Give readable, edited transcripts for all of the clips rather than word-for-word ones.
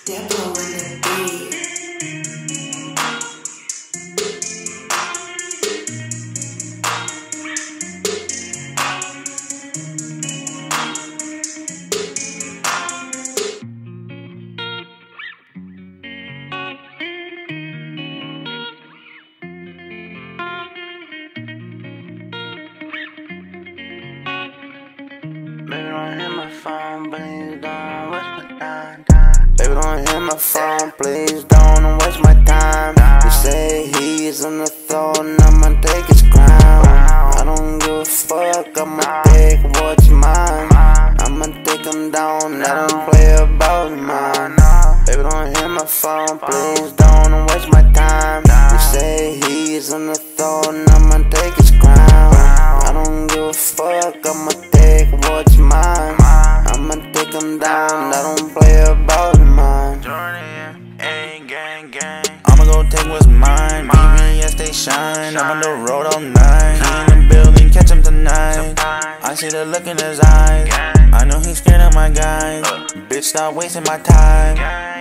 Baby, don't hit my phone, please don't waste my time. Baby, don't hit my phone, please don't waste my time. You say he's on the throne, I'ma take his crown. I don't give a fuck, I'ma take what's mine. I'ma take him down, let him play about mine. Baby, don't hit my phone, please don't waste my time. You say he's on the throne, I'ma take his crown. I don't give a fuck, I'ma take what's mine. I'ma take him down, let him play about mine. Jordy, A gang gang. I'ma go take what's mine. BBS they shine. I'm on the road all night. He in the building, catch him tonight. I see the look in his eyes. I know he's scared of my guys. Bitch, stop wasting my time.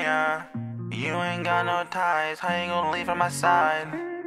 You ain't got no ties. How you gon' leave from my side?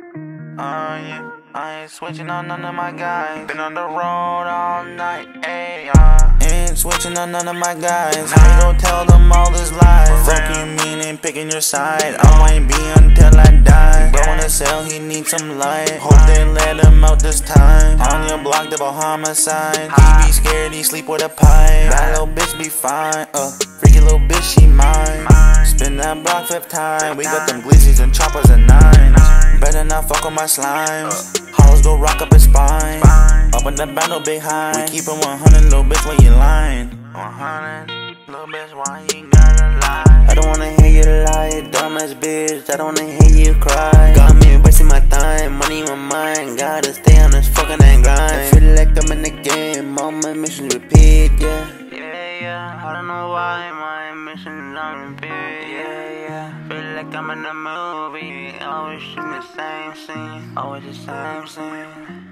Yeah. I ain't switching on none of my guys. Been on the road all night, ayy, ain't switching on none of my guys. How you gon' tell them all this lies? Fuck you meaning picking your side. I ain't be until I die. Bro wanna sell, he needs some light. Hope they let him out this time. On your block, double homicide. He be scared, he sleep with a pipe. That little bitch be fine, freaky little bitch, she mine. Spin that block 5th time. We got them glizzies and choppers and 9s. Better not fuck with my slimes. Hollows go rock up his spine. Up in the bando behind. We keep it 100, little bitch, when you lying. 100, little bitch, why you gotta lie? I don't wanna hear you lie, dumbass bitch. I don't wanna hear you cry. Got me wasting my time, money in my mind. Gotta stay on this fucking grind. I feel like I'm in the game, all my missions repeat, yeah. I don't know why my missions on repeat. Feel like I'm in a movie, always shooting the same scene, always the same scene.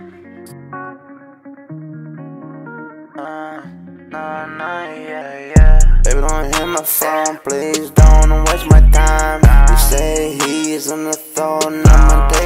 Baby, don't hit my phone, please don't waste my time. You say he's on the throne, I'ma take